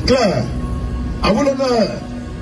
Claire, à vous l'honneur.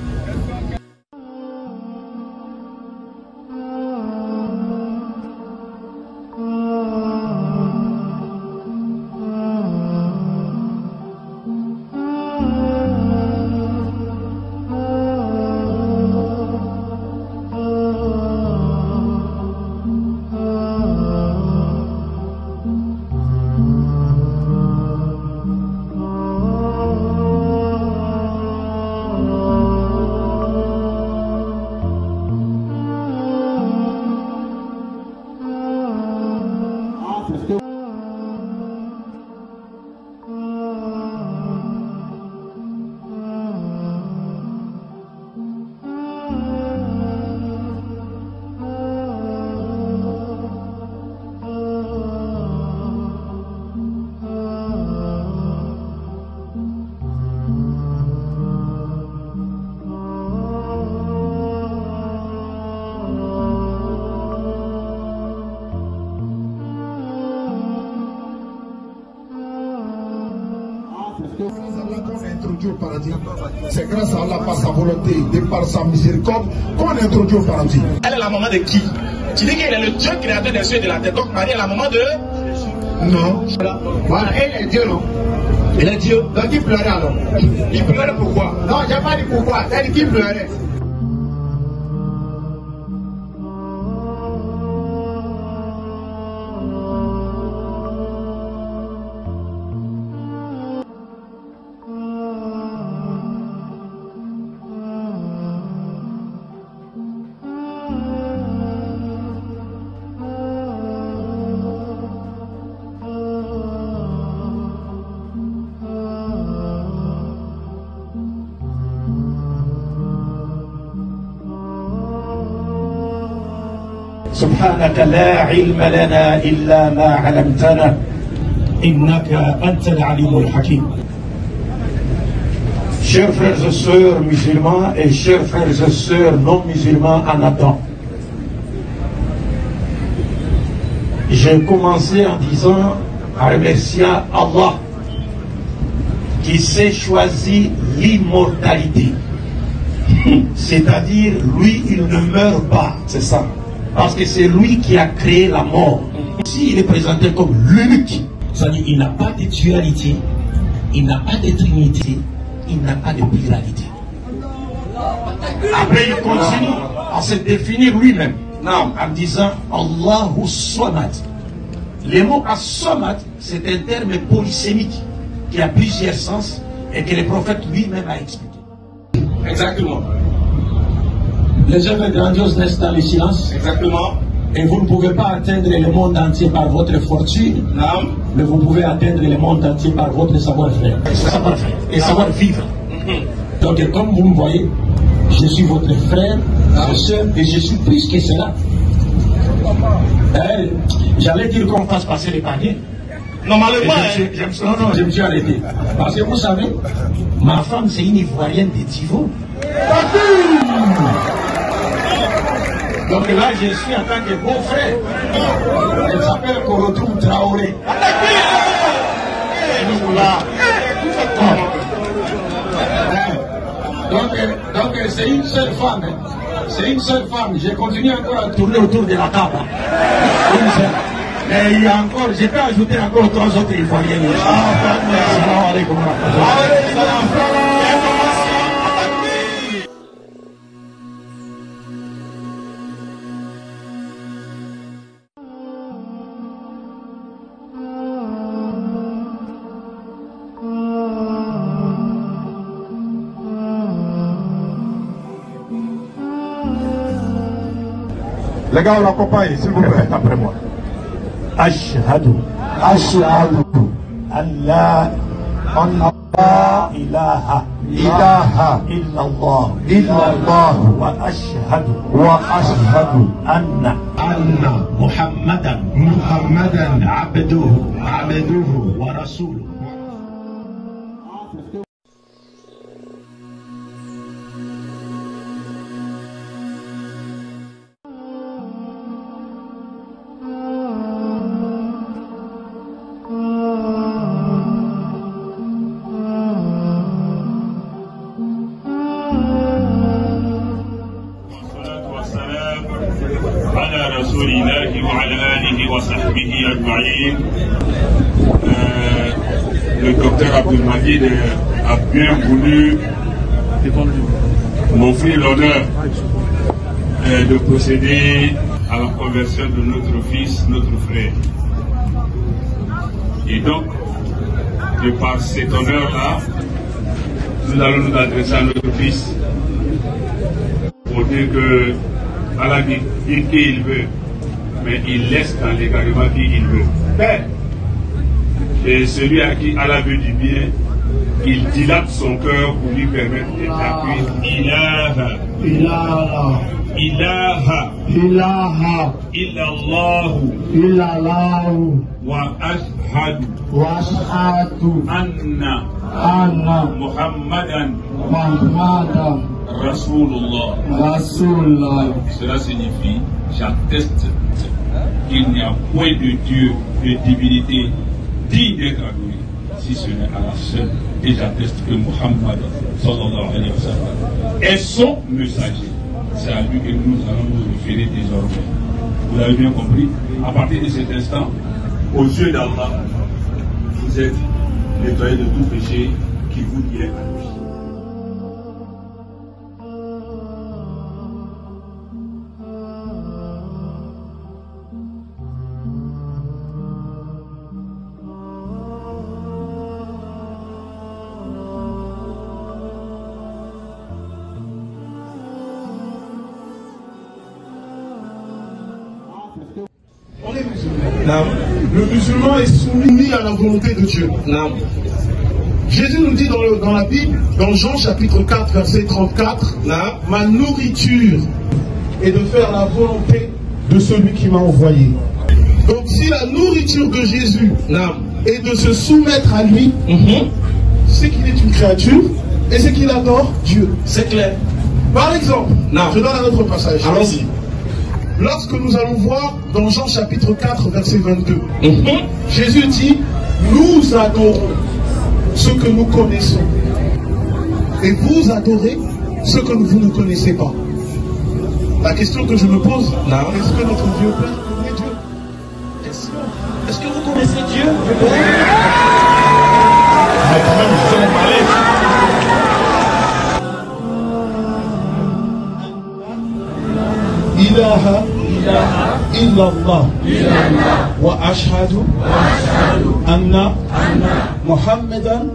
C'est grâce à Allah, par sa volonté, de par sa miséricorde, qu'on introduit au paradis. Elle est la maman de qui? Tu dis qu'elle est le Dieu créateur des cieux et de la terre. Donc Marie est la maman de... Non. Voilà, elle est Dieu, non? Elle est Dieu. Donc il pleurait alors. Il pleurait pourquoi? Non, j'ai pas dit pourquoi. Elle dit qu'il pleurait. سبحانك لا علم لنا إلا ما علمتنا إنك أنت العليم الحكيم. Chers frères et sœurs musulmans et chers frères et sœurs non musulmans en Adam, j'ai commencé en disant, en remerciant Allah qui s'est choisi l'immortalité. C'est-à-dire, lui, il ne meurt pas, c'est ça. Parce que c'est lui qui a créé la mort. Ici, il est présenté comme l'unique. C'est-à-dire, il n'a pas de dualité, il n'a pas de trinité, il n'a pas de pluralité. Après, il continue à se définir lui-même en disant Allahu Samad. Le mot As-Samad, c'est un terme polysémique qui a plusieurs sens et que le prophète lui-même a expliqué. Exactement. Les œuvres grandioses naissent dans le silence. Exactement. Et vous ne pouvez pas atteindre le monde entier par votre fortune. Non. Mais vous pouvez atteindre le monde entier par votre savoir-faire. Savoir-faire et savoir-vivre. Donc, comme vous me voyez, je suis votre frère, votre soeur, et je suis plus que cela. J'allais dire qu'on fasse passer les paniers. Normalement, non, je me suis arrêté. Parce que vous savez, ma femme, c'est une Ivoirienne de Tivo. Donc là, je suis en tant que beau-frère. Elle s'appelle Korotou Traoré. Donc c'est une seule femme. C'est une seule femme. J'ai continué encore à tourner autour de la table. Une seule. Mais il y a encore, j'ai pu ajouter encore 3 autres Ivoiriennes. Salam alaikum. Les gars, on l'accompagne, s'il vous plaît. Après moi. Ashhadu. Ashhadu. Allah. ilaha. Ilaha. Illallah. Illallah. Wa ashhadu. Wa ashhadu. Anna. Muhammadan. Abduhu. Wa rasuluhu. le docteur Abdelmajid a bien voulu m'offrir l'honneur de procéder à la conversion de notre fils, notre frère. Et donc, de par cet honneur-là, nous allons nous adresser à notre fils pour dire que Allah dit qui il veut, mais il laisse dans l'égarement qui il veut. Et celui à qui Allah veut du bien, il dilate son cœur pour lui permettre d'être appuyé. Ilaha, ilaha, ilaha, ilaha, illallahu, illallahu, wa ashhadu, wa ashhadu, anna, Muhammadan, Muhammadan, Rasulullah. Rasulullah. Cela signifie, j'atteste qu'il n'y a point de Dieu, de divinité digne d'être adoré, si ce n'est Allah seul. Et j'atteste que Muhammad sallallahu alayhi wa sallam est son messager. C'est à lui que nous allons nous référer désormais. Vous l'avez bien compris? À partir de cet instant, aux yeux d'Allah, vous êtes nettoyés de tout péché qui vous liait à lui. On est musulman. Le musulman est soumis à la volonté de Dieu. Jésus nous dit dans la Bible, dans Jean chapitre 4, verset 34, ma nourriture est de faire la volonté de celui qui m'a envoyé. Donc si la nourriture de Jésus est de se soumettre à lui, c'est qu'il est une créature et c'est qu'il adore Dieu. C'est clair. Par exemple, je donne un autre passage. Allons-y. Lorsque nous allons voir dans Jean chapitre 4, verset 22, Jésus dit, nous adorons ce que nous connaissons. Et vous adorez ce que vous ne connaissez pas. La question que je me pose, est-ce que notre Dieu Père connaît Dieu? Est-ce que vous connaissez Dieu? Ilaha illallah wa ashhadu anna Muhammadan